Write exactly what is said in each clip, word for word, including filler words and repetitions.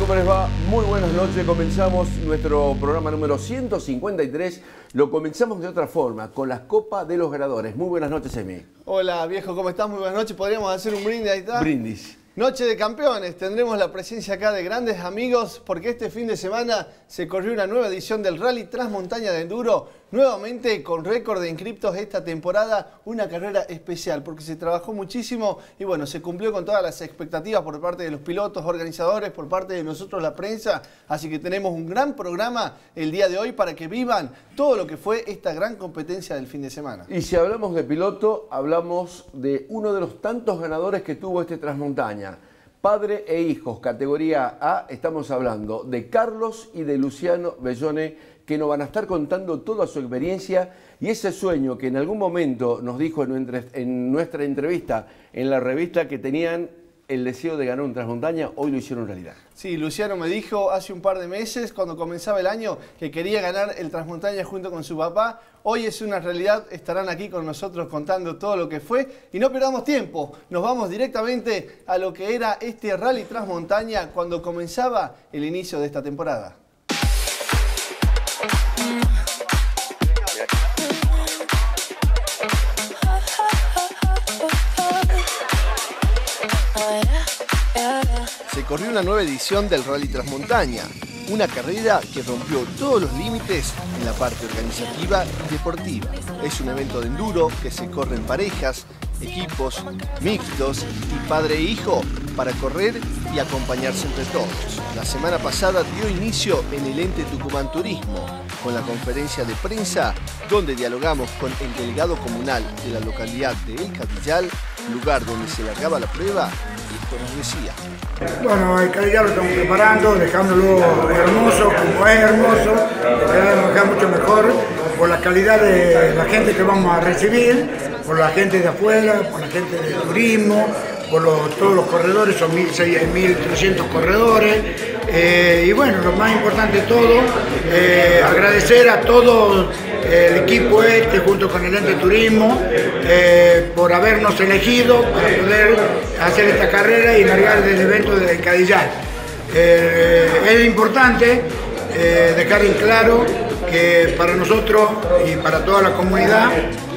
¿Cómo les va? Muy buenas noches. Comenzamos nuestro programa número ciento cincuenta y tres. Lo comenzamos de otra forma, con la Copa de los Ganadores. Muy buenas noches, Emi. Hola, viejo, ¿cómo estás? Muy buenas noches. ¿Podríamos hacer un brindis ahí está? Brindis. Noche de campeones, tendremos la presencia acá de grandes amigos porque este fin de semana se corrió una nueva edición del Rally Transmontaña de Enduro, nuevamente con récord de inscriptos esta temporada, una carrera especial porque se trabajó muchísimo y bueno, se cumplió con todas las expectativas por parte de los pilotos, organizadores, por parte de nosotros la prensa, así que tenemos un gran programa el día de hoy para que vivan todo lo que fue esta gran competencia del fin de semana. Y si hablamos de piloto, hablamos de uno de los tantos ganadores que tuvo este Transmontaña. Padre e hijos, categoría A, estamos hablando de Carlos y de Luciano Bellone, que nos van a estar contando toda su experiencia y ese sueño que en algún momento nos dijo en nuestra, en nuestra entrevista en la revista que tenían el deseo de ganar un Transmontaña, hoy lo hicieron realidad. Sí, Luciano me dijo hace un par de meses, cuando comenzaba el año, que quería ganar el Transmontaña junto con su papá. Hoy es una realidad, estarán aquí con nosotros contando todo lo que fue. Y no perdamos tiempo, nos vamos directamente a lo que era este Rally Transmontaña cuando comenzaba el inicio de esta temporada. Se corrió una nueva edición del Rally Transmontaña, una carrera que rompió todos los límites en la parte organizativa y deportiva. Es un evento de enduro que se corre en parejas, equipos, mixtos y padre e hijo para correr y acompañarse entre todos. La semana pasada dio inicio en el ente Tucumán Turismo, con la conferencia de prensa donde dialogamos con el delegado comunal de la localidad de El Cadillal, lugar donde se largaba la prueba, y esto nos decía. Bueno, el Cadillal lo estamos preparando, dejándolo hermoso, como es hermoso, lo queremos dejar mucho mejor por la calidad de la gente que vamos a recibir, por la gente de afuera, por la gente del turismo, por los, todos los corredores, son mil trescientos corredores, eh, y bueno, lo más importante de todo, eh, agradecer a todo el equipo este junto con el ente turismo eh, por habernos elegido para poder hacer esta carrera y largar del evento del Cadillal. Eh, es importante eh, dejar en claro que para nosotros y para toda la comunidad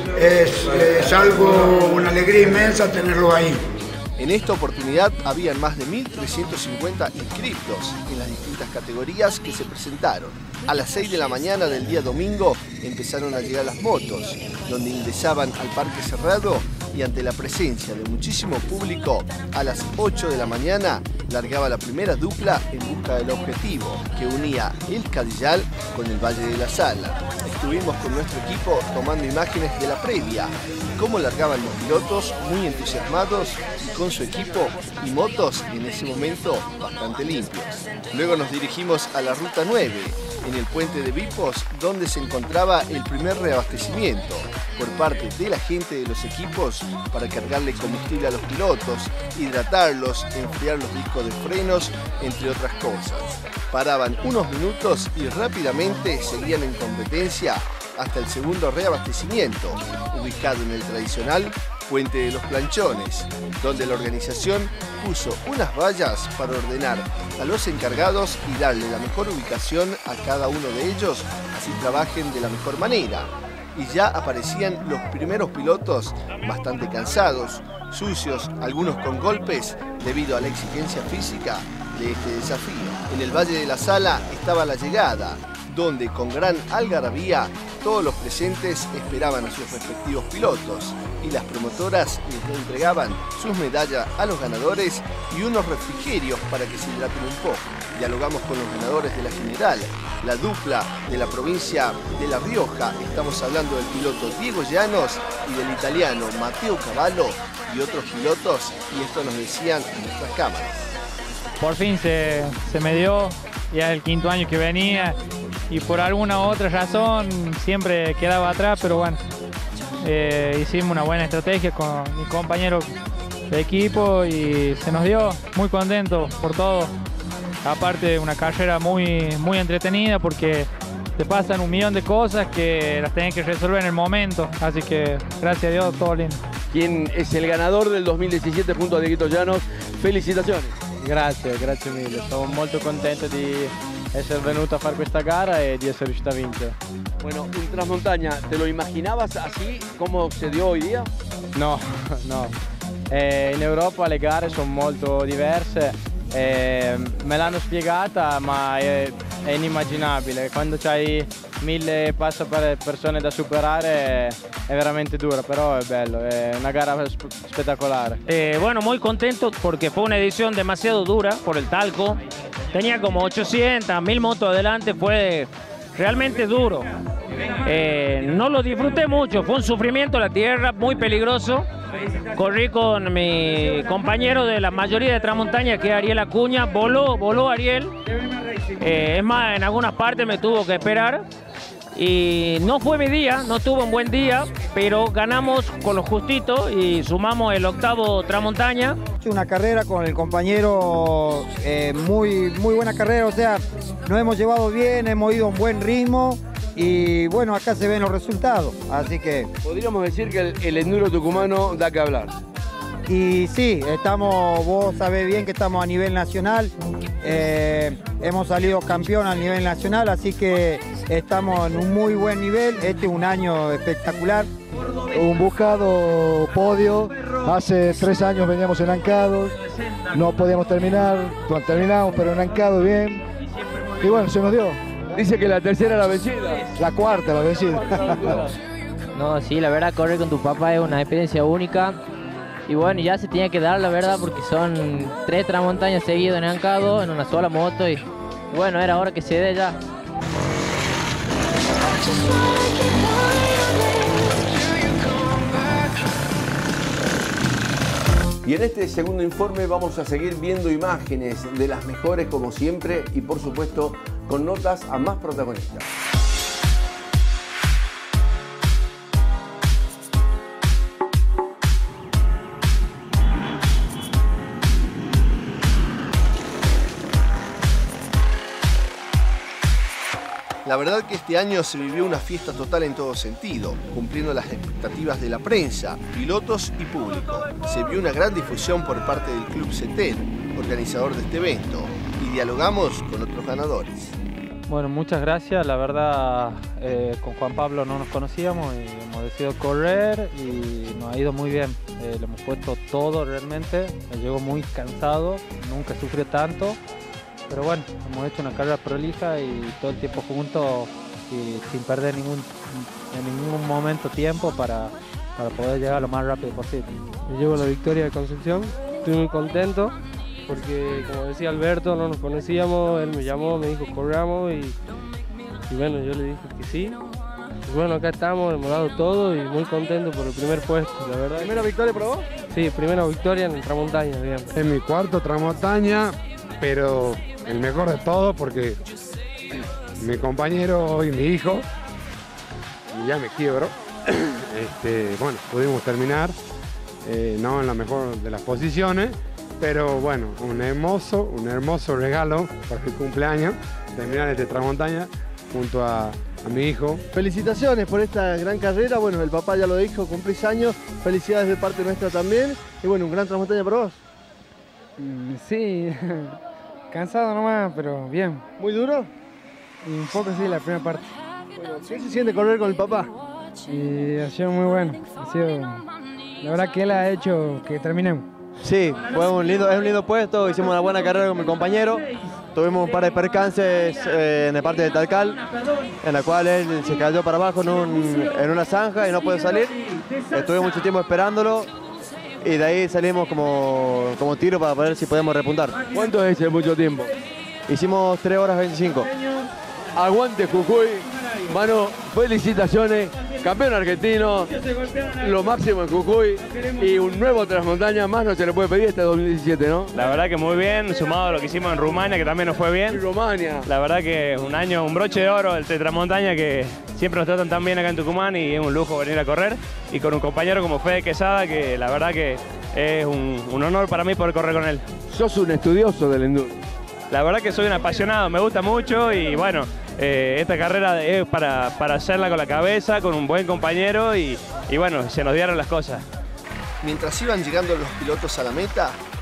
es, es algo, una alegría inmensa tenerlo ahí. En esta oportunidad habían más de mil trescientos cincuenta inscriptos en las distintas categorías que se presentaron. A las seis de la mañana del día domingo empezaron a llegar las motos, donde ingresaban al parque cerrado y ante la presencia de muchísimo público, a las ocho de la mañana largaba la primera dupla en busca del objetivo, que unía El Cadillal con el Valle de la Sala. Estuvimos con nuestro equipo tomando imágenes de la previa y cómo largaban los pilotos muy entusiasmados y con su equipo y motos en ese momento bastante limpios. Luego nos dirigimos a la ruta nueve, en el puente de Vipos, donde se encontraba el primer reabastecimiento por parte de la gente de los equipos para cargarle combustible a los pilotos, hidratarlos, enfriar los discos de frenos, entre otras cosas. Paraban unos minutos y rápidamente seguían en competencia hasta el segundo reabastecimiento, ubicado en el tradicional Puente de los Planchones, donde la organización puso unas vallas para ordenar a los encargados y darle la mejor ubicación a cada uno de ellos, así trabajen de la mejor manera. Y ya aparecían los primeros pilotos bastante cansados, sucios, algunos con golpes debido a la exigencia física de este desafío. En el Valle de la Sala estaba la llegada, donde con gran algarabía todos los presentes esperaban a sus respectivos pilotos y las promotoras les entregaban sus medallas a los ganadores y unos refrigerios para que se hidraten un poco. Dialogamos con los ganadores de la general, la dupla de la provincia de La Rioja, estamos hablando del piloto Diego Llanos y del italiano Matteo Cavallo y otros pilotos, y esto nos decían en nuestras cámaras. Por fin se, se me dio, ya el quinto año que venía y por alguna otra razón siempre quedaba atrás, pero bueno, eh, hicimos una buena estrategia con mi compañero de equipo y se nos dio, muy contento por todo. Aparte de una carrera muy, muy entretenida porque te pasan un millón de cosas que las tenés que resolver en el momento, así que gracias a Dios todo lindo. Quien es el ganador del dos mil diecisiete junto a Dieguito Llanos, felicitaciones. Grazie, grazie mille. Sono molto contento di essere venuto a fare questa gara e di essere riuscito a vincere. Bueno, un Transmontaña, ¿te lo imaginabas así como se dio hoy día? No, no. Eh, in Europa le gare sono molto diverse. Eh, me l'hanno spiegata, ma è, è inimmaginabile. Quando c'hai mille passa per persone da superare è veramente dura, però è bello, è una gara espectacular. Eh, bueno, muy contento porque fue una edición demasiado dura por el talco. Tenía como ochocientas, mil motos adelante, fue realmente duro. Eh, no lo disfruté mucho, fue un sufrimiento la tierra, muy peligroso. Corrí con mi compañero de la mayoría de Transmontaña, que es Ariel Acuña. Voló, voló Ariel. Eh, es más, en algunas partes me tuvo que esperar. Y no fue mi día, no tuve un buen día, pero ganamos con lo justito y sumamos el octavo Transmontaña. Una carrera con el compañero, eh, muy, muy buena carrera, o sea, nos hemos llevado bien, hemos ido a un buen ritmo. Y bueno, acá se ven los resultados, así que... Podríamos decir que el, el enduro tucumano da que hablar. Y sí, estamos, vos sabés bien que estamos a nivel nacional, eh, hemos salido campeón a nivel nacional, así que estamos en un muy buen nivel, este es un año espectacular. Un buscado podio, hace tres años veníamos en Ancados, no podíamos terminar, bueno, terminamos, pero en Ancados bien, y bueno, se nos dio. Dice que la tercera la vencida. La cuarta la vencida. No, sí, la verdad, correr con tu papá es una experiencia única. Y bueno, ya se tenía que dar, la verdad, porque son tres Transmontañas seguidos en Ancado, en una sola moto. Y bueno, era hora que se dé ya. Y en este segundo informe vamos a seguir viendo imágenes de las mejores como siempre y por supuesto con notas a más protagonistas. La verdad que este año se vivió una fiesta total en todo sentido, cumpliendo las expectativas de la prensa, pilotos y público. Se vio una gran difusión por parte del Club CETEN, organizador de este evento, y dialogamos con otros ganadores. Bueno, muchas gracias. La verdad, eh, con Juan Pablo no nos conocíamos y hemos decidido correr y nos ha ido muy bien. Eh, le hemos puesto todo realmente. Me llegó muy cansado, nunca sufrí tanto. Pero bueno, hemos hecho una carrera prolija y todo el tiempo juntos y sin perder ningún, en ningún momento tiempo para, para poder llegar lo más rápido posible. Me llevo la victoria de Concepción, estoy muy contento porque, como decía Alberto, no nos conocíamos, él me llamó, me dijo corramos y, y bueno, yo le dije que sí. Y bueno, acá estamos, hemos dado todo y muy contento por el primer puesto, la verdad. ¿Primera victoria para vos? Sí, primera victoria en el Transmontaña, digamos. Es mi cuarto Transmontaña, pero el mejor de todo porque mi compañero y mi hijo, y ya me quiebro, este, bueno, pudimos terminar, eh, no en la mejor de las posiciones, pero bueno, un hermoso, un hermoso regalo para mi cumpleaños, terminar este Transmontaña junto a, a mi hijo. Felicitaciones por esta gran carrera, bueno, el papá ya lo dijo, cumplís años, felicidades de parte nuestra también, y bueno, un gran Transmontaña para vos. Mm, sí. Cansado nomás, pero bien. ¿Muy duro? Y un poco sí, la primera parte. Bueno, ¿qué se siente correr con el papá? Y ha sido muy bueno. Ha sido, la verdad que él ha hecho que terminemos. Sí, fue un lindo, es un lindo puesto, hicimos una buena carrera con mi compañero. Tuvimos un par de percances eh, en la parte de Talcal, en la cual él se cayó para abajo en, un, en una zanja y no pudo salir. Estuve mucho tiempo esperándolo. Y de ahí salimos como, como tiro para ver si podemos repuntar. ¿Cuánto es el mucho tiempo? Hicimos tres horas veinticinco. Aguante Jujuy, mano, felicitaciones, campeón argentino, lo máximo en Jujuy y un nuevo Transmontaña más no se le puede pedir este dos mil diecisiete, ¿no? La verdad que muy bien, sumado a lo que hicimos en Rumania, que también nos fue bien. En Rumania. La verdad que un año, un broche de oro el Transmontaña que siempre nos tratan tan bien acá en Tucumán y es un lujo venir a correr. Y con un compañero como Fede Quesada, que la verdad que es un, un honor para mí poder correr con él. Sos un estudioso del enduro. La verdad que soy un apasionado, me gusta mucho y bueno, eh, esta carrera es para, para hacerla con la cabeza, con un buen compañero y, y bueno, se nos dieron las cosas. Mientras iban llegando los pilotos a la meta,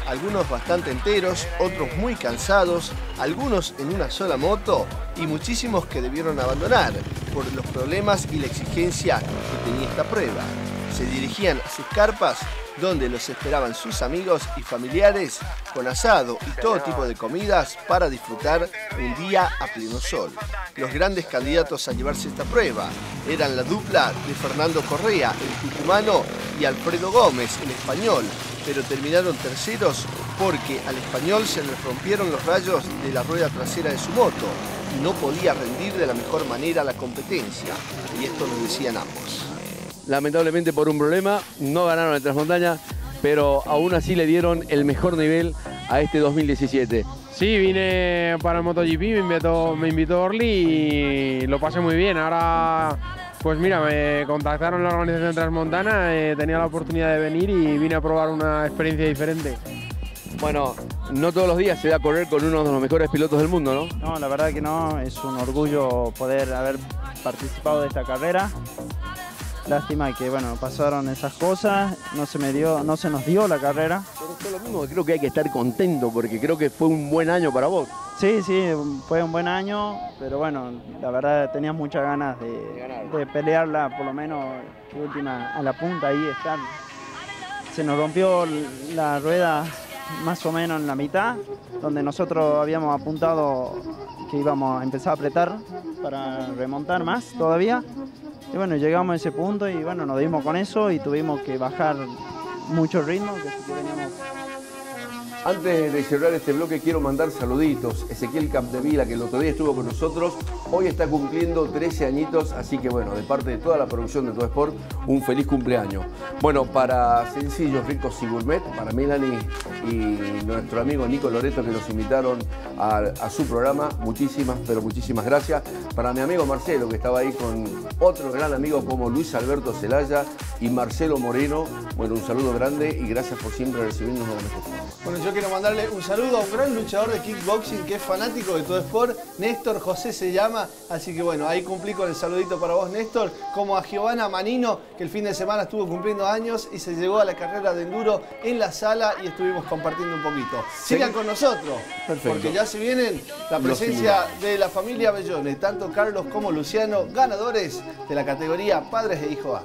algunos bastante enteros, otros muy cansados, algunos en una sola moto y muchísimos que debieron abandonar por los problemas y la exigencia que tenía esta prueba. Se dirigían a sus carpas donde los esperaban sus amigos y familiares con asado y todo tipo de comidas para disfrutar un día a pleno sol. Los grandes candidatos a llevarse esta prueba eran la dupla de Fernando Correa, el tucumano, y Alfredo Gómez, el español, pero terminaron terceros porque al español se le rompieron los rayos de la rueda trasera de su moto y no podía rendir de la mejor manera la competencia, y esto lo decían ambos. Lamentablemente por un problema no ganaron el Transmontaña, pero aún así le dieron el mejor nivel a este dos mil diecisiete. Sí, vine para el MotoGP, me invitó, me invitó Orly y lo pasé muy bien. Ahora, pues mira, me contactaron la organización Transmontana, eh, tenía la oportunidad de venir y vine a probar una experiencia diferente. Bueno, no todos los días se da a correr con uno de los mejores pilotos del mundo, ¿no? No, la verdad que no, es un orgullo poder haber participado de esta carrera. Lástima que, bueno, pasaron esas cosas, no se me dio, no se nos dio la carrera. Pero fue lo mismo, creo que hay que estar contento porque creo que fue un buen año para vos. Sí, sí, fue un buen año, pero bueno, la verdad tenía muchas ganas de, de pelearla, por lo menos última a la punta, ahí estar. Se nos rompió la rueda más o menos en la mitad, donde nosotros habíamos apuntado que íbamos a empezar a apretar para remontar más todavía. Y bueno, llegamos a ese punto y bueno, nos dimos con eso y tuvimos que bajar mucho ritmo. Que teníamos... Antes de cerrar este bloque quiero mandar saluditos. Ezequiel Capdevila, que el otro día estuvo con nosotros, hoy está cumpliendo trece añitos, así que bueno, de parte de toda la producción de Todo Sport, un feliz cumpleaños. Bueno, para Sencillos, Ricos y Gourmet, para Melanie y nuestro amigo Nico Loreto, que nos invitaron a, a su programa, muchísimas, pero muchísimas gracias. Para mi amigo Marcelo, que estaba ahí con otro gran amigo como Luis Alberto Celaya y Marcelo Moreno, bueno, un saludo grande y gracias por siempre recibirnos de la mejor forma. Bueno, yo quiero mandarle un saludo a un gran luchador de kickboxing que es fanático de Todo Sport, Néstor José se llama, así que bueno, ahí cumplí con el saludito para vos, Néstor, como a Giovanna Manino, que el fin de semana estuvo cumpliendo años y se llegó a la carrera de enduro en la sala y estuvimos compartiendo un poquito. Sigan con nosotros, perfecto, porque ya se vienen la presencia de la familia Bellone, tanto Carlos como Luciano, ganadores de la categoría Padres e Hijos A.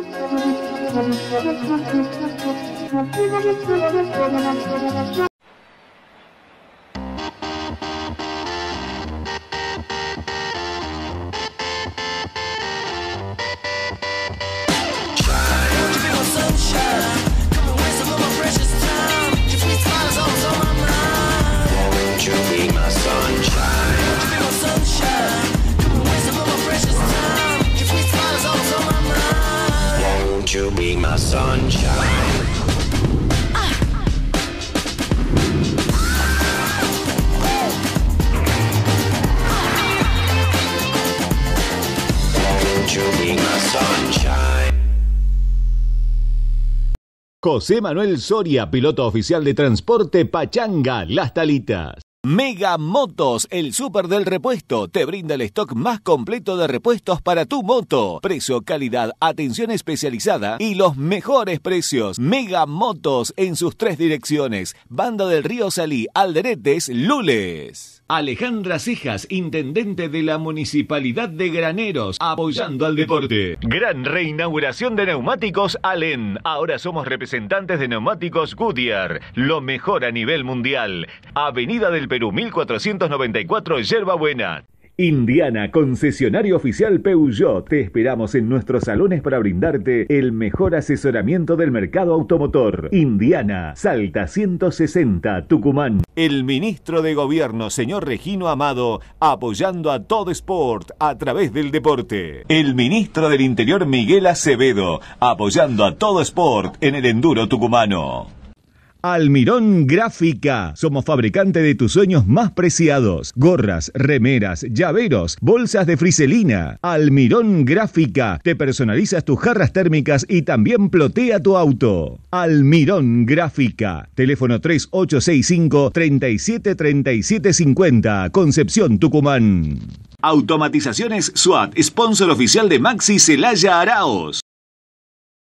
You be my sunshine. You be my sunshine. José Manuel Soria, piloto oficial de transporte Pachanga, Las Talitas. Mega Motos, el súper del repuesto, te brinda el stock más completo de repuestos para tu moto. Precio, calidad, atención especializada y los mejores precios. Mega Motos en sus tres direcciones. Banda del Río Salí, Alderetes, Lules. Alejandra Cejas, intendente de la Municipalidad de Graneros, apoyando al deporte. Gran reinauguración de neumáticos Allen. Ahora somos representantes de neumáticos Goodyear, lo mejor a nivel mundial. Avenida del Perú, mil cuatrocientos noventa y cuatro, Yerba Buena. Indiana, concesionario oficial Peugeot. Te esperamos en nuestros salones para brindarte el mejor asesoramiento del mercado automotor. Indiana, Salta ciento sesenta, Tucumán. El ministro de Gobierno, señor Regino Amado, apoyando a Todo Sport a través del deporte. El ministro del Interior, Miguel Acevedo, apoyando a Todo Sport en el enduro tucumano. Almirón Gráfica. Somos fabricante de tus sueños más preciados. Gorras, remeras, llaveros, bolsas de friselina. Almirón Gráfica. Te personalizas tus jarras térmicas y también plotea tu auto. Almirón Gráfica. Teléfono tres ocho seis cinco, tres siete tres siete cinco cero. Concepción, Tucumán. Automatizaciones SWAT. Sponsor oficial de Maxi Celaya Araos.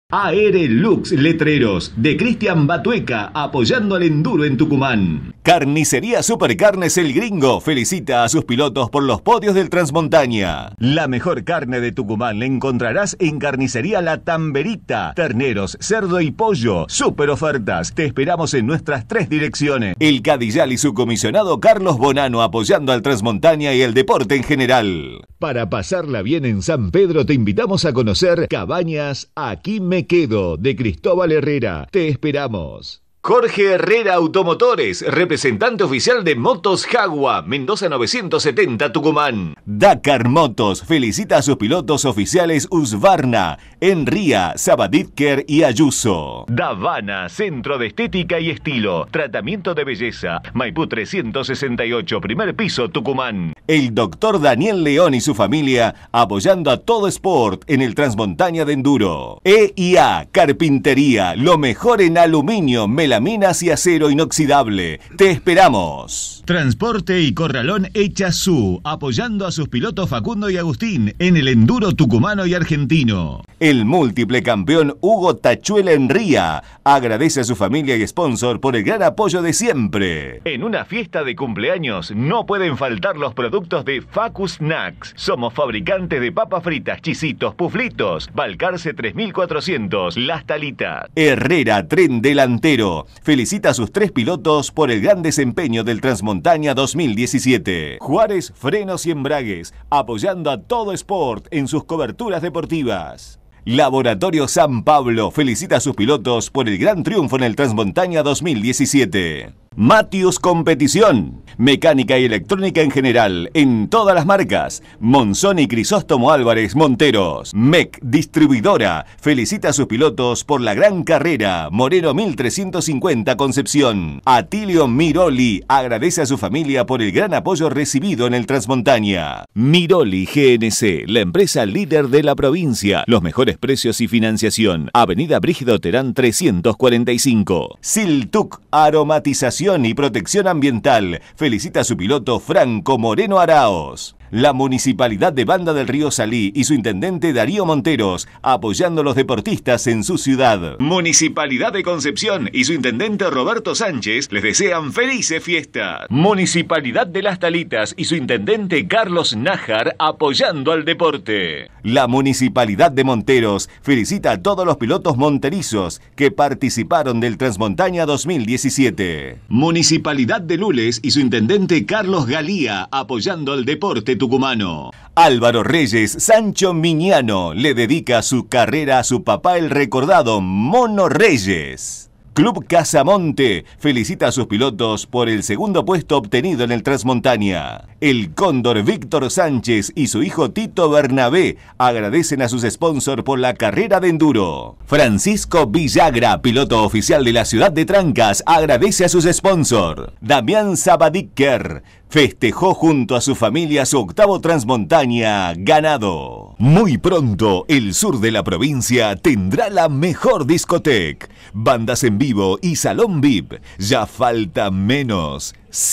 Aerelux Letreros, de Cristian Batueca, apoyando al enduro en Tucumán. Carnicería Supercarnes El Gringo felicita a sus pilotos por los podios del Transmontaña. La mejor carne de Tucumán la encontrarás en Carnicería La Tamberita. Terneros, cerdo y pollo, super ofertas. Te esperamos en nuestras tres direcciones. El Cadillal y su comisionado Carlos Bonano apoyando al Transmontaña y el deporte en general. Para pasarla bien en San Pedro te invitamos a conocer Cabañas Aquí Me Quedo, de Cristóbal Herrera. Te esperamos. Jorge Herrera Automotores, representante oficial de Motos Jagua, Mendoza novecientos setenta, Tucumán. Dakar Motos felicita a sus pilotos oficiales Husqvarna, Enría, Sabaditker y Ayuso. Davana, centro de estética y estilo, tratamiento de belleza, Maipú trescientos sesenta y ocho, primer piso, Tucumán. El doctor Daniel León y su familia apoyando a todo sport en el Transmontaña de Enduro. E I A, carpintería, lo mejor en aluminio, melamina, Minas y acero inoxidable. Te esperamos. Transporte y Corralón Echazú, apoyando a sus pilotos Facundo y Agustín en el enduro tucumano y argentino. El múltiple campeón Hugo Tachuela Enría agradece a su familia y sponsor por el gran apoyo de siempre. En una fiesta de cumpleaños no pueden faltar los productos de Facu Snacks. Somos fabricantes de papas fritas, chisitos, puflitos. Balcarce tres mil cuatrocientos, Las Talitas. Herrera Tren Delantero felicita a sus tres pilotos por el gran desempeño del Transmontaña dos mil diecisiete. Juárez Frenos y Embragues, apoyando a todo sport en sus coberturas deportivas. Laboratorio San Pablo felicita a sus pilotos por el gran triunfo en el Transmontaña dos mil diecisiete. Matius Competición, mecánica y electrónica en general, en todas las marcas. Monzón y Crisóstomo Álvarez Monteros. M E C Distribuidora felicita a sus pilotos por la gran carrera. Moreno mil trescientos cincuenta Concepción. Atilio Miroli agradece a su familia por el gran apoyo recibido en el Transmontaña. Miroli G N C, la empresa líder de la provincia. Los mejores precios y financiación. Avenida Brígido Terán trescientos cuarenta y cinco. Siltuc Aromatización y Protección Ambiental felicita a su piloto Franco Moreno Araos. La Municipalidad de Banda del Río Salí y su intendente Darío Monteros apoyando a los deportistas en su ciudad. Municipalidad de Concepción y su intendente Roberto Sánchez les desean felices fiestas. Municipalidad de Las Talitas y su intendente Carlos Nájar apoyando al deporte. La Municipalidad de Monteros felicita a todos los pilotos monterizos que participaron del Transmontaña dos mil diecisiete. Municipalidad de Lules y su intendente Carlos Galía apoyando al deporte tucumano. Álvaro Reyes Sancho Miñano le dedica su carrera a su papá, el recordado Mono Reyes. Club Casamonte felicita a sus pilotos por el segundo puesto obtenido en el Transmontaña. El Cóndor Víctor Sánchez y su hijo Tito Bernabé agradecen a sus sponsors por la carrera de enduro. Francisco Villagra, piloto oficial de la ciudad de Trancas, agradece a sus sponsors. Damián Sabadiker festejó junto a su familia su octavo Transmontaña ganado. Muy pronto, el sur de la provincia tendrá la mejor discoteca, bandas en vivo y salón V I P. Ya falta menos.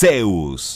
Zeus.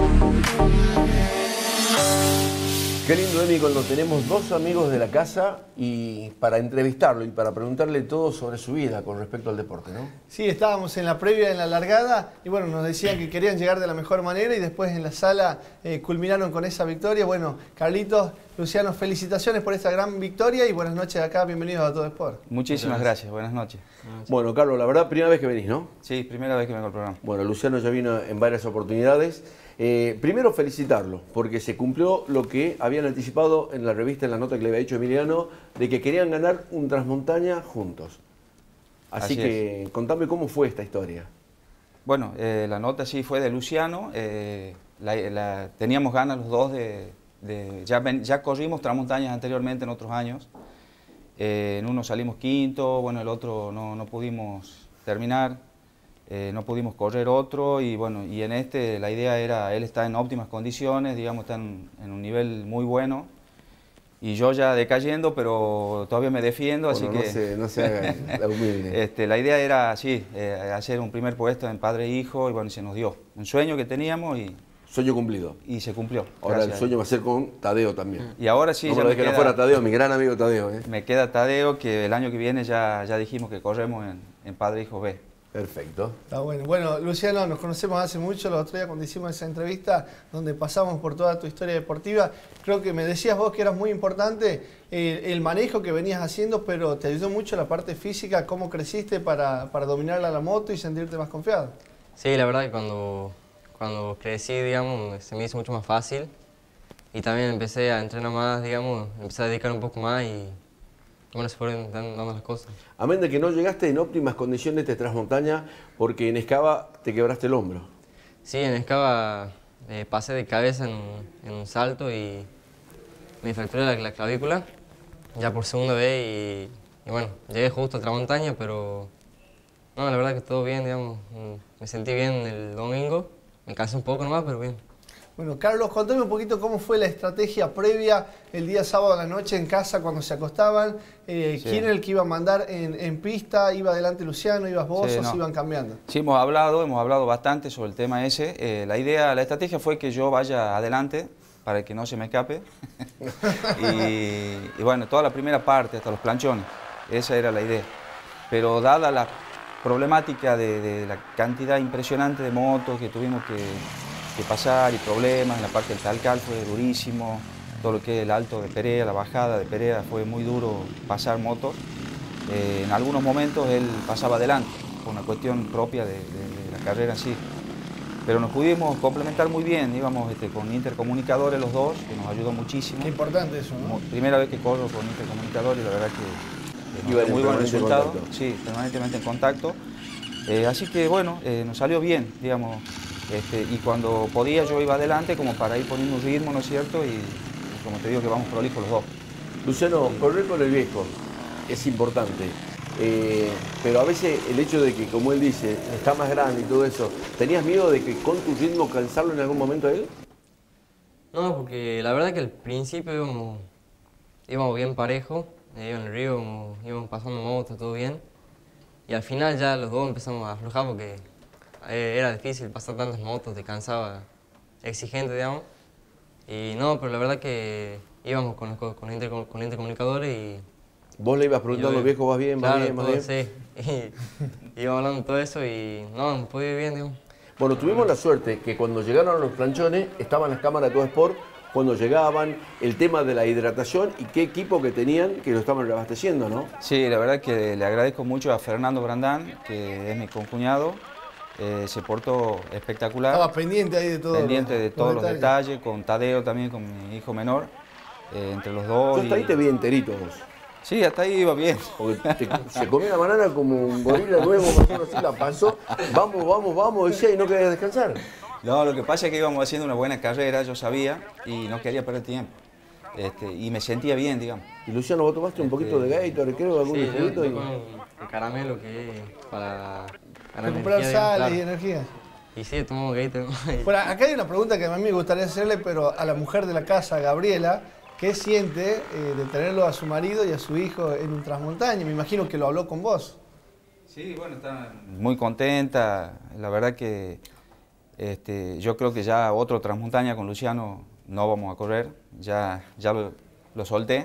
Qué lindo, Emi, cuando tenemos dos amigos de la casa y para entrevistarlo y para preguntarle todo sobre su vida con respecto al deporte, ¿no? Sí, estábamos en la previa, en la largada, y bueno, nos decían que querían llegar de la mejor manera y después en la sala eh, culminaron con esa victoria. Bueno, Carlitos, Luciano, felicitaciones por esta gran victoria y buenas noches acá, bienvenidos a Todo Sport. Muchísimas gracias, buenas noches. Bueno, Carlos, la verdad, primera vez que venís, ¿no? Sí, primera vez que vengo al programa. Bueno, Luciano ya vino en varias oportunidades. Eh, primero felicitarlo, porque se cumplió lo que habían anticipado en la revista, en la nota que le había hecho Emiliano, de que querían ganar un Transmontaña juntos. Así, Así que es. Contame cómo fue esta historia. Bueno, eh, la nota sí fue de Luciano, eh, la, la, teníamos ganas los dos de... de ya, ven, ya corrimos Transmontañas anteriormente en otros años, eh, en uno salimos quinto, bueno, el otro no, no pudimos terminar. Eh, no pudimos correr otro y bueno, y en este la idea era, él está en óptimas condiciones, digamos, está en, en un nivel muy bueno y yo ya decayendo, pero todavía me defiendo, bueno, así no que... Se, no se haga la humilde. este, la idea era, sí, eh, hacer un primer puesto en padre e hijo y bueno, y se nos dio. Un sueño que teníamos y Sueño cumplido. Y se cumplió. Ahora el sueño va a ser con Tadeo también. Y ahora sí, no ya me me que no queda, fuera Tadeo, mi gran amigo Tadeo. ¿eh? Me queda Tadeo, que el año que viene ya, ya dijimos que corremos en, en Padre Hijo B. Perfecto. Está bueno. Bueno, Luciano, nos conocemos hace mucho, el otro día cuando hicimos esa entrevista, donde pasamos por toda tu historia deportiva, creo que me decías vos que era muy importante el, el manejo que venías haciendo, pero te ayudó mucho la parte física, cómo creciste para, para dominar la moto y sentirte más confiado. Sí, la verdad que cuando, cuando crecí, digamos, se me hizo mucho más fácil. Y también empecé a entrenar más, digamos, empecé a dedicar un poco más y bueno, se fueron dando las cosas. Amén de que no llegaste en óptimas condiciones de Transmontaña porque en Escava te quebraste el hombro. Sí, en Escava eh, pasé de cabeza en, en un salto y me fracturé la, la clavícula ya por segunda vez y, y bueno, llegué justo a Transmontaña, pero no, la verdad que todo bien, digamos, me sentí bien el domingo, me cansé un poco nomás, pero bien. Bueno, Carlos, contame un poquito cómo fue la estrategia previa el día sábado a la noche en casa cuando se acostaban. Eh, sí. ¿Quién era el que iba a mandar en, en pista? ¿Iba adelante Luciano? ¿Ibas vos sí, o no. se iban cambiando? Sí, hemos hablado, hemos hablado bastante sobre el tema ese. Eh, la idea, la estrategia fue que yo vaya adelante para que no se me escape. y, y bueno, toda la primera parte, hasta los planchones, esa era la idea. Pero dada la problemática de, de la cantidad impresionante de motos que tuvimos que... que pasar y problemas, en la parte del Talcal fue durísimo, todo lo que es el alto de Perea, la bajada de Perea fue muy duro pasar motos. Eh, en algunos momentos él pasaba adelante, por una cuestión propia de, de, de la carrera en sí. Pero nos pudimos complementar muy bien, íbamos este, con intercomunicadores los dos, que nos ayudó muchísimo. Qué importante eso, ¿no? Primera vez que corro con intercomunicadores y la verdad que eh, muy buen resultado. Sí, permanentemente en contacto. Eh, así que bueno, eh, nos salió bien, digamos. Este, y cuando podía yo iba adelante como para ir poniendo un ritmo, ¿no es cierto? Y, y como te digo que vamos prolijos los dos. Luciano, correr con el viejo es importante, eh, pero a veces el hecho de que, como él dice, está más grande y todo eso, ¿tenías miedo de que con tu ritmo cansarlo en algún momento a él? No, porque la verdad que al principio íbamos, íbamos bien parejo, eh, en el río íbamos, íbamos pasando motos, todo bien. Y al final ya los dos empezamos a aflojar porque era difícil pasar tantas motos, te cansaba, exigente, digamos. Y no, pero la verdad que íbamos con, con, con, inter, con intercomunicadores y... ¿Vos le ibas preguntando, yo, viejo, vas bien, claro, vas bien, vas bien? Sí, y íbamos hablando de todo eso y no, me pude ir bien, digamos. Bueno, tuvimos la suerte que cuando llegaron a los planchones estaban las cámaras de Todo Sport, cuando llegaban, el tema de la hidratación y qué equipo que tenían que lo estaban reabasteciendo, ¿no? Sí, la verdad que le agradezco mucho a Fernando Brandán, que es mi concuñado. Eh, se portó espectacular. Estaba pendiente ahí de todo. Pendiente de todos los detalles. detalles, con Tadeo también, con mi hijo menor, eh, entre los dos. Yo hasta y... ahí te vi enterito vos. Sí, hasta ahí iba bien. Porque te, se comió la banana como un gorila nuevo, así la pasó. Vamos, vamos, vamos, decía, y no quería descansar. No, lo que pasa es que íbamos haciendo una buena carrera, yo sabía, y no quería perder tiempo. Este, y me sentía bien, digamos. Y Luciano, vos tomaste un poquito de Gatorade, creo, algún sí, juguito. Y... Y... el caramelo que es para... recuperar sales claro. y energía. Y sí, tomamos Gatorade. Bueno, acá hay una pregunta que a mí me gustaría hacerle, pero a la mujer de la casa, Gabriela, ¿qué siente eh, de tenerlo a su marido y a su hijo en un Transmontaña? Me imagino que lo habló con vos. Sí, bueno, está muy contenta. La verdad que este, yo creo que ya otro Transmontaña con Luciano no vamos a correr. Ya, ya lo, lo solté.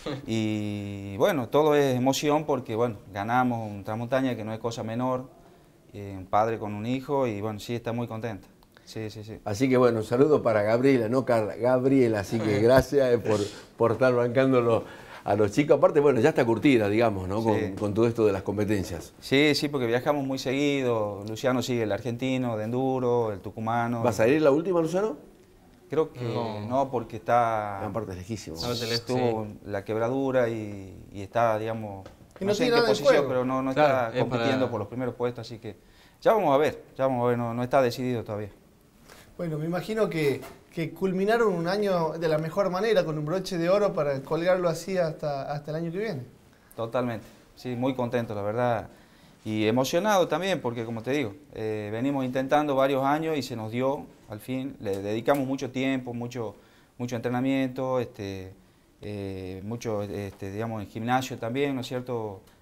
Y bueno, todo es emoción porque bueno, ganamos un Transmontaña que no es cosa menor, eh, un padre con un hijo y bueno, sí está muy contenta. Sí, sí, sí. Así que bueno, un saludo para Gabriela, no Carla, Gabriela, así que gracias por, por estar bancándolo a los chicos. Aparte, bueno, ya está curtida, digamos, ¿no? Con, sí. con todo esto de las competencias. Sí, sí, porque viajamos muy seguido. Luciano sigue el argentino de enduro, el tucumano. ¿Vas a ir la última, Luciano? Creo que no, no porque está... Aparte es lejísimo. Estuvo sí. la quebradura y, y está, digamos, y no, no sé en qué posición, pero no, no claro, está compitiendo para... por los primeros puestos, así que ya vamos a ver, ya vamos a ver, no, no está decidido todavía. Bueno, me imagino que, que culminaron un año de la mejor manera, con un broche de oro para colgarlo así hasta, hasta el año que viene. Totalmente, sí, muy contento, la verdad. Y emocionado también, porque como te digo, eh, venimos intentando varios años y se nos dio, al fin, le dedicamos mucho tiempo, mucho, mucho entrenamiento, este, eh, mucho, este, digamos, en gimnasio también, ¿no es cierto?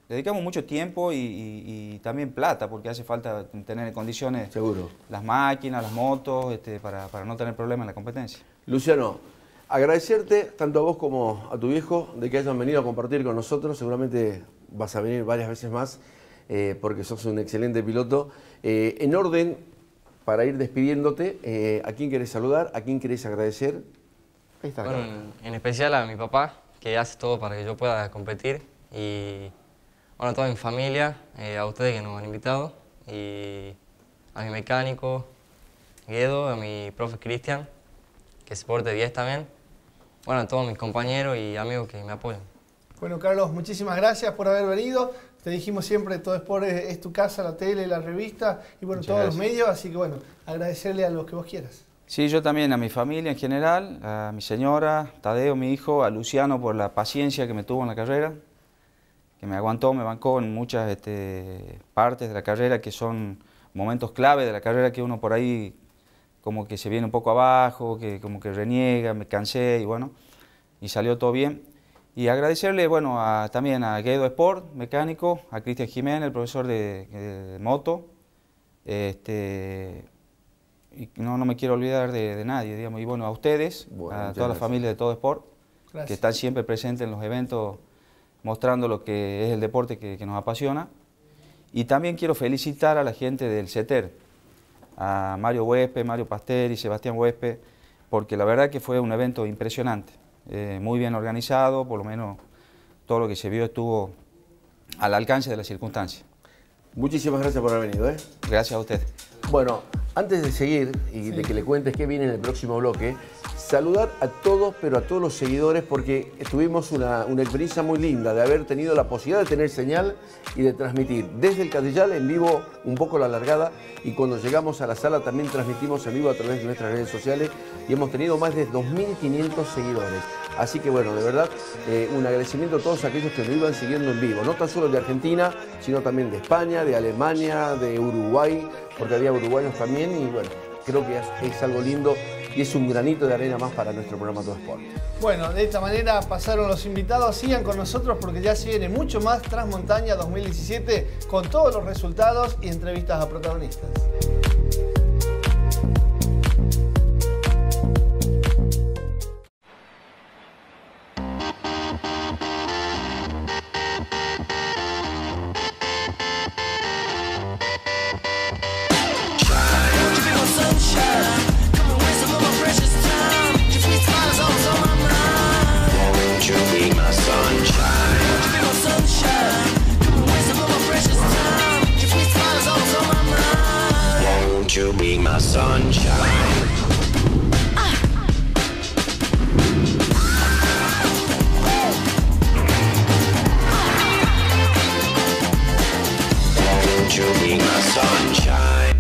dedicamos mucho tiempo y, y, y también plata, porque hace falta tener en condiciones Seguro. las máquinas, las motos, este, para, para no tener problemas en la competencia. Luciano, agradecerte tanto a vos como a tu viejo de que hayan venido a compartir con nosotros. Seguramente vas a venir varias veces más eh, porque sos un excelente piloto. Eh, en orden, para ir despidiéndote, eh, ¿a quién querés saludar? ¿A quién querés agradecer? Ahí está. Bueno, en, en especial a mi papá, que hace todo para que yo pueda competir. Y bueno, a toda mi familia, eh, a ustedes que nos han invitado. Y a mi mecánico, Guedo, a mi profe Cristian, que se porte diez también. Bueno, a todos mis compañeros y amigos que me apoyan. Bueno, Carlos, muchísimas gracias por haber venido. Te dijimos siempre, Todo Sport es, es tu casa, la tele, la revista y bueno, Muchas todos gracias. los medios. Así que bueno, agradecerle a los que vos quieras. Sí, yo también a mi familia en general, a mi señora, Tadeo, mi hijo, a Luciano por la paciencia que me tuvo en la carrera, que me aguantó, me bancó en muchas este, partes de la carrera que son momentos clave de la carrera que uno por ahí como que se viene un poco abajo, que como que reniega, me cansé y bueno, y salió todo bien. Y agradecerle, bueno, a, también a Guedo Sport, mecánico, a Cristian Jiménez, el profesor de, de moto, este, y no, no me quiero olvidar de, de nadie, digamos, y bueno, a ustedes, Bueno, a muchas toda la gracias. familia de Todo Sport, Gracias. que están siempre presentes en los eventos, mostrando lo que es el deporte que, que nos apasiona. Y también quiero felicitar a la gente del CETER, a Mario Huespe, Mario Pastel y Sebastián Huespe, porque la verdad que fue un evento impresionante, eh, muy bien organizado, por lo menos todo lo que se vio estuvo al alcance de las circunstancias. Muchísimas gracias por haber venido. ¿eh? Gracias a usted. Bueno, antes de seguir y de que le cuentes qué viene en el próximo bloque, saludar a todos, pero a todos los seguidores, porque tuvimos una, una experiencia muy linda de haber tenido la posibilidad de tener señal y de transmitir desde el Catellal en vivo un poco la largada, y cuando llegamos a la sala también transmitimos en vivo a través de nuestras redes sociales y hemos tenido más de dos mil quinientos seguidores. Así que bueno, de verdad, eh, un agradecimiento a todos aquellos que nos iban siguiendo en vivo, no tan solo de Argentina, sino también de España, de Alemania, de Uruguay, porque había uruguayos también, y bueno, creo que es, es algo lindo y es un granito de arena más para nuestro programa Todo Sport. Bueno, de esta manera pasaron los invitados. Sigan con nosotros porque ya se viene mucho más Transmontaña dos mil diecisiete con todos los resultados y entrevistas a protagonistas. Won't you be my sunshine? Won't you be my sunshine? Won't you be my sunshine?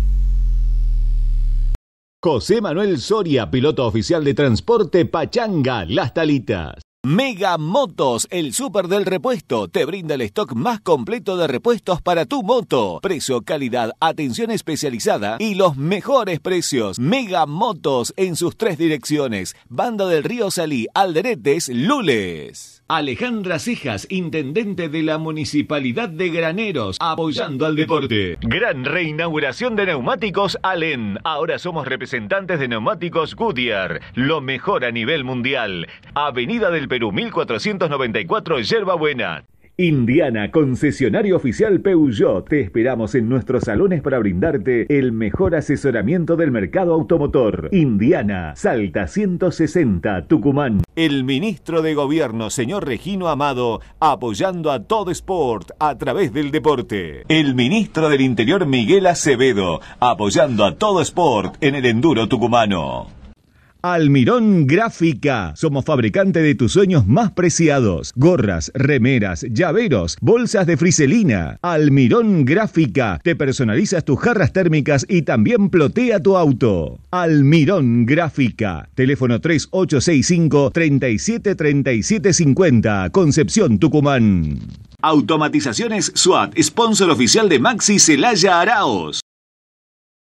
José Manuel Soria, piloto oficial de transporte Pachanga, Las Talitas. Mega Motos, el súper del repuesto, te brinda el stock más completo de repuestos para tu moto. Precio, calidad, atención especializada y los mejores precios. Mega Motos en sus tres direcciones. Banda del Río Salí, Alderetes, Lules. Alejandra Cejas, intendente de la Municipalidad de Graneros, apoyando al deporte. Gran reinauguración de neumáticos Allen. Ahora somos representantes de neumáticos Goodyear, lo mejor a nivel mundial. Avenida del Perú, mil cuatrocientos noventa y cuatro, Yerba Buena. Indiana, concesionario oficial Peugeot. Te esperamos en nuestros salones para brindarte el mejor asesoramiento del mercado automotor. Indiana, Salta ciento sesenta, Tucumán. El ministro de Gobierno, señor Regino Amado, apoyando a Todo Sport a través del deporte. El ministro del Interior, Miguel Acevedo, apoyando a Todo Sport en el enduro tucumano. Almirón Gráfica. Somos fabricante de tus sueños más preciados. Gorras, remeras, llaveros, bolsas de friselina. Almirón Gráfica. Te personalizas tus jarras térmicas y también plotea tu auto. Almirón Gráfica. Teléfono tres ocho seis cinco, tres siete tres siete cinco cero. Concepción, Tucumán. Automatizaciones SWAT. Sponsor oficial de Maxi Celaya Araos.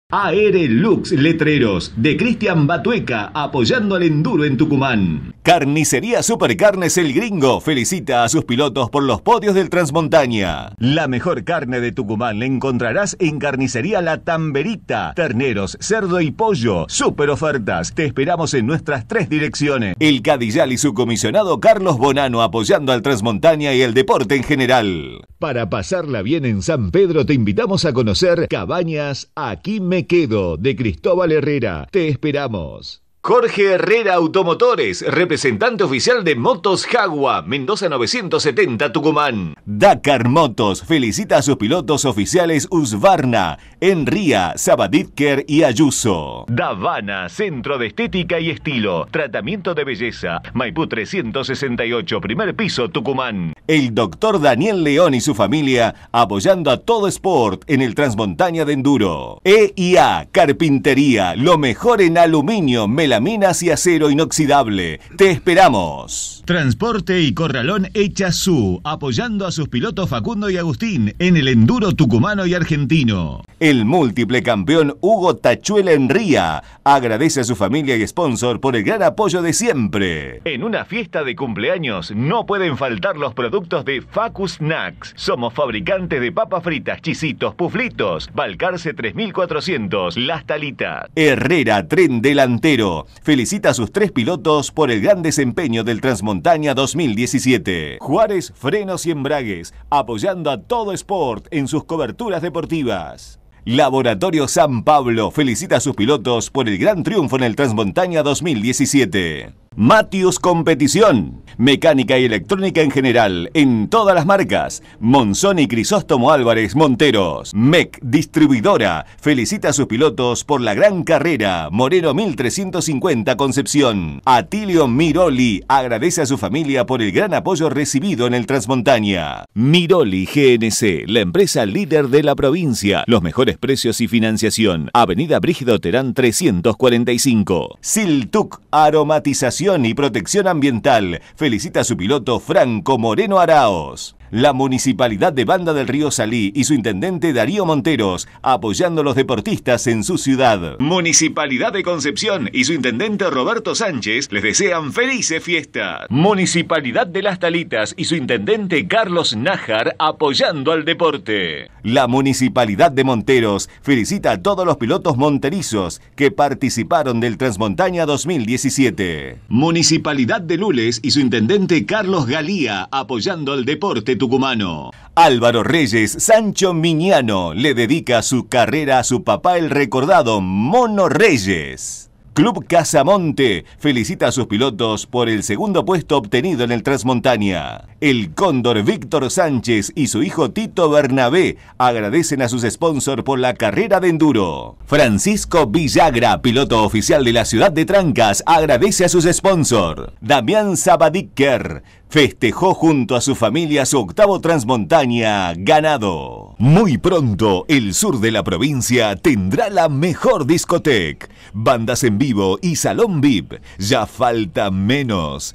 Aerelux Letreros, de Cristian Batueca, apoyando al enduro en Tucumán. Carnicería Supercarnes El Gringo felicita a sus pilotos por los podios del Transmontaña. La mejor carne de Tucumán la encontrarás en Carnicería La Tamberita. Terneros, cerdo y pollo. Super ofertas. Te esperamos en nuestras tres direcciones. El Cadillal y su comisionado Carlos Bonano apoyando al Transmontaña y el deporte en general. Para pasarla bien en San Pedro te invitamos a conocer Cabañas Aquí Me Quedo, de Cristóbal Herrera. Te esperamos. Jorge Herrera Automotores, representante oficial de Motos Jagua, Mendoza novecientos setenta, Tucumán. Dakar Motos felicita a sus pilotos oficiales Husqvarna, Enría, Sabaditker y Ayuso. Davana, centro de estética y estilo, tratamiento de belleza, Maipú trescientos sesenta y ocho, primer piso, Tucumán. El doctor Daniel León y su familia apoyando a todo sport en el Transmontaña de Enduro. E I A, carpintería, lo mejor en aluminio, melamina, Minas y acero inoxidable. Te esperamos. Transporte y Corralón Echazú, apoyando a sus pilotos Facundo y Agustín en el enduro tucumano y argentino. El múltiple campeón Hugo Tachuela Enría agradece a su familia y sponsor por el gran apoyo de siempre. En una fiesta de cumpleaños no pueden faltar los productos de Facu Snacks. Somos fabricantes de papas fritas, chisitos, puflitos. Balcarce tres mil cuatrocientos, Las Talitas. Herrera Tren Delantero felicita a sus tres pilotos por el gran desempeño del Transmontaña dos mil diecisiete. Juárez Frenos y Embragues, apoyando a todo sport en sus coberturas deportivas. Laboratorio San Pablo felicita a sus pilotos por el gran triunfo en el Transmontaña dos mil diecisiete. Matius Competición, mecánica y electrónica en general, en todas las marcas. Monzón y Crisóstomo Álvarez Monteros. M E C Distribuidora felicita a sus pilotos por la gran carrera. Moreno mil trescientos cincuenta Concepción. Atilio Miroli agradece a su familia por el gran apoyo recibido en el Transmontaña. Miroli G N C, la empresa líder de la provincia. Los mejores precios y financiación. Avenida Brígido Terán trescientos cuarenta y cinco. Siltuc Aromatización y Protección Ambiental felicita a su piloto Franco Moreno Araos. La Municipalidad de Banda del Río Salí y su intendente Darío Monteros apoyando a los deportistas en su ciudad. Municipalidad de Concepción y su intendente Roberto Sánchez les desean felices fiestas. Municipalidad de Las Talitas y su intendente Carlos Nájar apoyando al deporte. La Municipalidad de Monteros felicita a todos los pilotos monterizos que participaron del Transmontaña dos mil diecisiete. Municipalidad de Lules y su intendente Carlos Galía apoyando al deporte tucumano. Álvaro Reyes Sancho Miñano le dedica su carrera a su papá el recordado Mono Reyes. Club Casamonte felicita a sus pilotos por el segundo puesto obtenido en el Transmontaña. El Cóndor Víctor Sánchez y su hijo Tito Bernabé agradecen a sus sponsors por la carrera de enduro. Francisco Villagra, piloto oficial de la ciudad de Trancas, agradece a sus sponsors. Damián Sabadiker festejó junto a su familia su octavo Transmontaña ganado. Muy pronto, el sur de la provincia tendrá la mejor discoteca, bandas en vivo y salón V I P. Ya falta menos.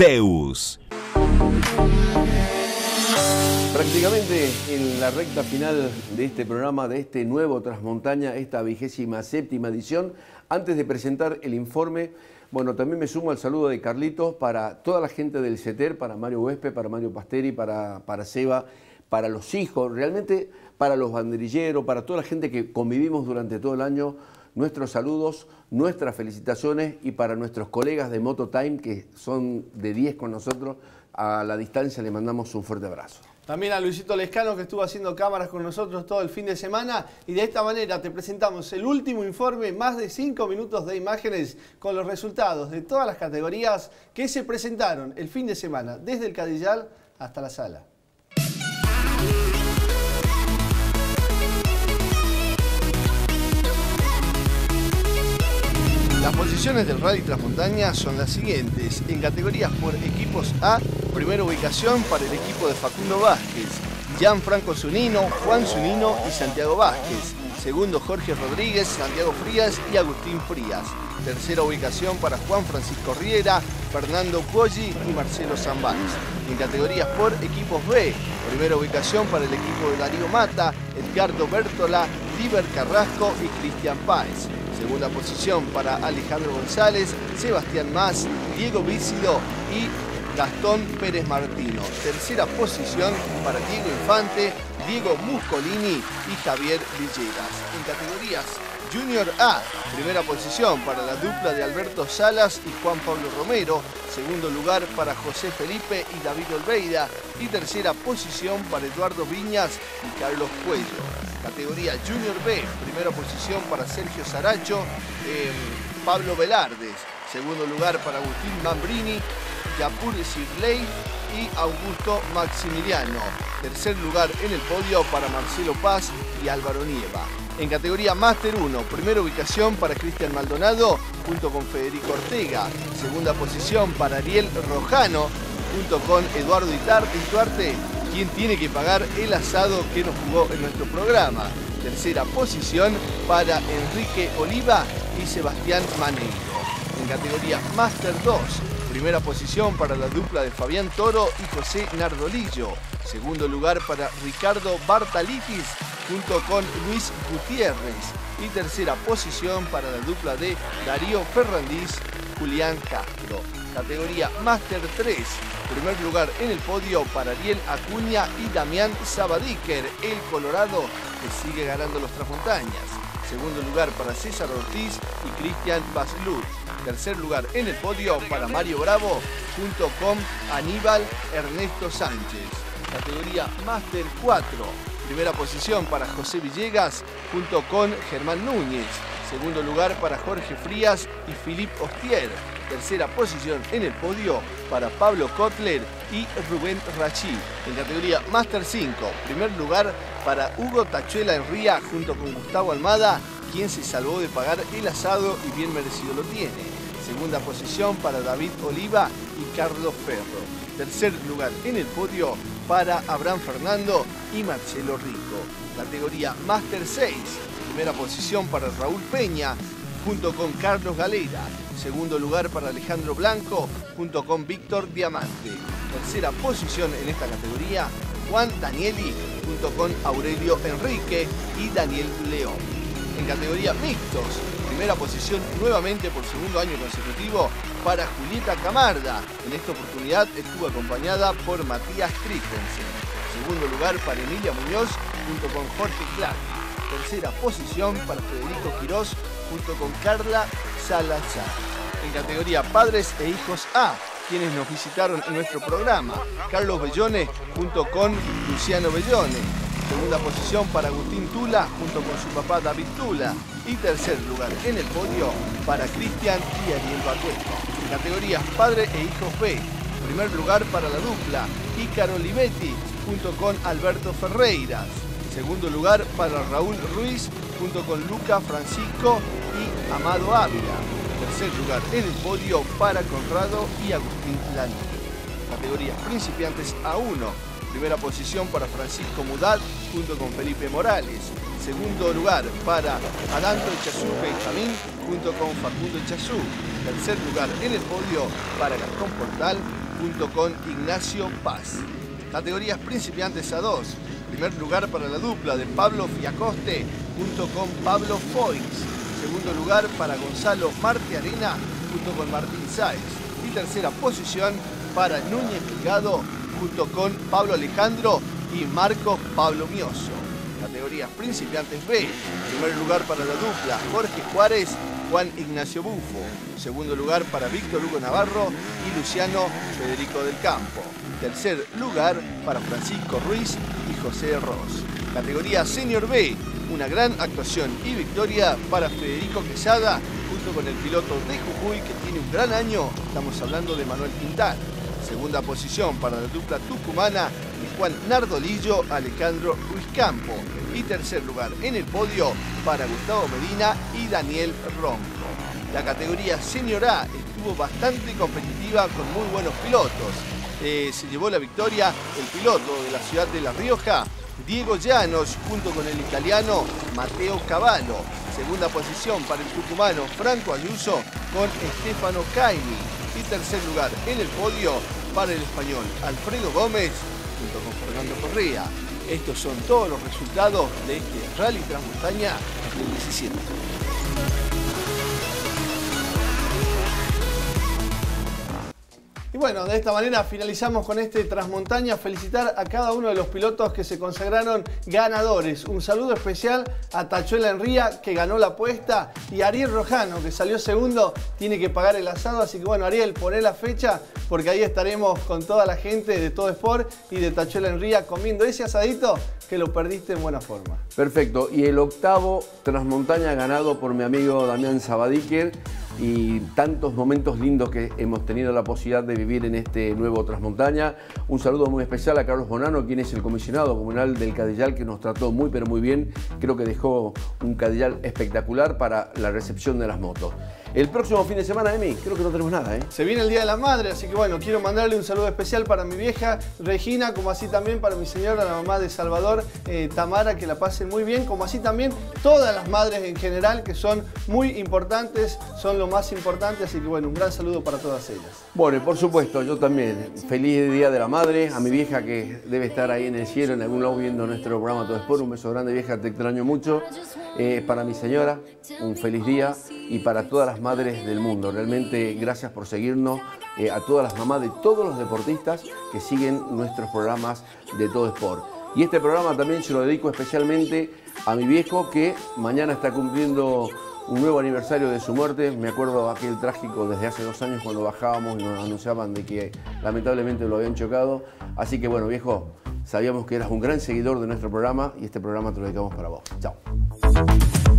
Zeus. Prácticamente en la recta final de este programa, de este nuevo Transmontaña, esta vigésima séptima edición, antes de presentar el informe, bueno, también me sumo al saludo de Carlitos para toda la gente del CETER, para Mario Huespe, para Mario Pasteri, para, para Seba, para los hijos, realmente para los banderilleros, para toda la gente que convivimos durante todo el año, nuestros saludos, nuestras felicitaciones, y para nuestros colegas de Mototime que son de diez con nosotros, a la distancia le mandamos un fuerte abrazo. También a Luisito Lescano, que estuvo haciendo cámaras con nosotros todo el fin de semana. Y de esta manera te presentamos el último informe, más de cinco minutos de imágenes con los resultados de todas las categorías que se presentaron el fin de semana, desde el Cadillal hasta la sala. Las posiciones del Rally Transmontaña son las siguientes. En categorías por equipos A, primera ubicación para el equipo de Facundo Vázquez, Gianfranco Zunino, Juan Zunino y Santiago Vázquez. Segundo, Jorge Rodríguez, Santiago Frías y Agustín Frías. Tercera ubicación para Juan Francisco Riera, Fernando Poggi y Marcelo Zambáez. En categorías por equipos B, primera ubicación para el equipo de Darío Mata, Edgardo Bertola, Liber Carrasco y Cristian Páez. Segunda posición para Alejandro González, Sebastián Mas, Diego Vícido y Gastón Pérez Martino. Tercera posición para Diego Infante, Diego Muscolini y Javier Villegas. En categorías Junior A, primera posición para la dupla de Alberto Salas y Juan Pablo Romero. Segundo lugar para José Felipe y David Olveira. Y tercera posición para Eduardo Viñas y Carlos Cuello. Categoría Junior B, primera posición para Sergio Saracho, eh, Pablo Velardes. Segundo lugar para Agustín Mambrini, Yapur Sirley y Augusto Maximiliano. Tercer lugar en el podio para Marcelo Paz y Álvaro Nieva. En categoría Máster uno, primera ubicación para Cristian Maldonado junto con Federico Ortega. Segunda posición para Ariel Rojano junto con Eduardo Ituarte, quien tiene que pagar el asado que nos jugó en nuestro programa. Tercera posición para Enrique Oliva y Sebastián Maneiro. En categoría Máster dos, primera posición para la dupla de Fabián Toro y José Nardolillo. Segundo lugar para Ricardo Bartalitis junto con Luis Gutiérrez. Y tercera posición para la dupla de Darío Ferrandiz, Julián Castro. Categoría Máster tres, primer lugar en el podio para Ariel Acuña y Damián Sabadiker, el Colorado, que sigue ganando los Trasmontañas. Segundo lugar para César Ortiz y Cristian Baslur. Tercer lugar en el podio para Mario Bravo junto con Aníbal Ernesto Sánchez. Categoría Máster cuatro, primera posición para José Villegas junto con Germán Núñez. Segundo lugar para Jorge Frías y Philippe Ostier. Tercera posición en el podio para Pablo Kotler y Rubén Rachí. En categoría Máster cinco, primer lugar para Hugo Tachuela Enría junto con Gustavo Almada, quien se salvó de pagar el asado y bien merecido lo tiene. Segunda posición para David Oliva y Carlos Ferro. Tercer lugar en el podio para Abraham Fernando y Marcelo Rico. Categoría Máster seis, primera posición para Raúl Peña junto con Carlos Galera. Segundo lugar para Alejandro Blanco junto con Víctor Diamante. Tercera posición en esta categoría, Juan Danieli junto con Aurelio Enrique y Daniel León. En categoría mixtos, primera posición nuevamente por segundo año consecutivo para Julieta Camarda. En esta oportunidad estuvo acompañada por Matías Christensen. Segundo lugar para Emilia Muñoz junto con Jorge Clark. Tercera posición para Federico Quirós junto con Carla Salazar. En categoría Padres e Hijos A, quienes nos visitaron en nuestro programa, Carlos Bellone junto con Luciano Bellone. Segunda posición para Agustín Tula junto con su papá David Tula. Y tercer lugar en el podio para Cristian y Ariel Bacueto. En categorías Padre e Hijos B, primer lugar para la dupla Ícaro Libetti junto con Alberto Ferreiras. Segundo lugar para Raúl Ruiz junto con Luca Francisco y Amado Ávila. Tercer lugar en el podio para Conrado y Agustín Lanini. Categorías Principiantes A uno. Primera posición para Francisco Mudat junto con Felipe Morales. Segundo lugar para Adanto Echazú Benjamín junto con Facundo Echazú. Tercer lugar en el podio para Gastón Portal junto con Ignacio Paz. Categorías Principiantes A dos. Primer lugar para la dupla de Pablo Fiacoste junto con Pablo Foix. Segundo lugar para Gonzalo Marte Arena junto con Martín Sáez. Y tercera posición para Núñez Delgado junto con Pablo Alejandro y Marcos Pablo Mioso. Categorías Principiantes B. Primer lugar para la dupla Jorge Juárez, Juan Ignacio Bufo. Segundo lugar para Víctor Hugo Navarro y Luciano Federico del Campo. Tercer lugar para Francisco Ruiz y José Ross. Categoría Senior B. Una gran actuación y victoria para Federico Quesada junto con el piloto de Jujuy que tiene un gran año. Estamos hablando de Manuel Quintana. Segunda posición para la dupla tucumana y Juan Nardolillo, Alejandro Ruiz Campo. Y tercer lugar en el podio para Gustavo Medina y Daniel Ronco. La categoría Senior A estuvo bastante competitiva con muy buenos pilotos. Eh, se llevó la victoria el piloto de la ciudad de La Rioja, Diego Llanos, junto con el italiano Matteo Cavallo. Segunda posición para el tucumano Franco Ayuso con Stefano Caimi. Y tercer lugar en el podio para el español Alfredo Gómez junto con Fernando Correa. Estos son todos los resultados de este Rally Transmontaña dos mil diecisiete. Y bueno, de esta manera finalizamos con este Transmontaña. Felicitar a cada uno de los pilotos que se consagraron ganadores. Un saludo especial a Tachuela Enría, que ganó la apuesta, y a Ariel Rojano, que salió segundo, tiene que pagar el asado. Así que bueno, Ariel, poné la fecha, porque ahí estaremos con toda la gente de Todo Sport y de Tachuela Enría comiendo ese asadito que lo perdiste en buena forma. Perfecto. Y el octavo Transmontaña ganado por mi amigo Damián Sabadiker. Y tantos momentos lindos que hemos tenido la posibilidad de vivir en este nuevo Transmontaña. Un saludo muy especial a Carlos Bonano, quien es el comisionado comunal del Cadillal, que nos trató muy pero muy bien. Creo que dejó un Cadillal espectacular para la recepción de las motos. El próximo fin de semana, Emi, creo que no tenemos nada, ¿eh? Se viene el Día de la Madre, así que bueno, quiero mandarle un saludo especial para mi vieja Regina, como así también para mi señora, la mamá de Salvador, eh, Tamara, que la pasen muy bien, como así también todas las madres en general, que son muy importantes, son lo más importante, así que bueno, un gran saludo para todas ellas. Bueno, y por supuesto, yo también, feliz Día de la Madre, a mi vieja que debe estar ahí en el cielo, en algún lado viendo nuestro programa Todo Sport. Un beso grande, vieja, te extraño mucho. Eh, para mi señora, un feliz día, y para todas las madres del mundo. Realmente gracias por seguirnos, eh, a todas las mamás de todos los deportistas que siguen nuestros programas de Todo Sport. Y este programa también se lo dedico especialmente a mi viejo, que mañana está cumpliendo un nuevo aniversario de su muerte. Me acuerdo aquel trágico desde hace dos años cuando bajábamos y nos anunciaban de que lamentablemente lo habían chocado. Así que bueno, viejo, sabíamos que eras un gran seguidor de nuestro programa y este programa te lo dedicamos para vos. Chao.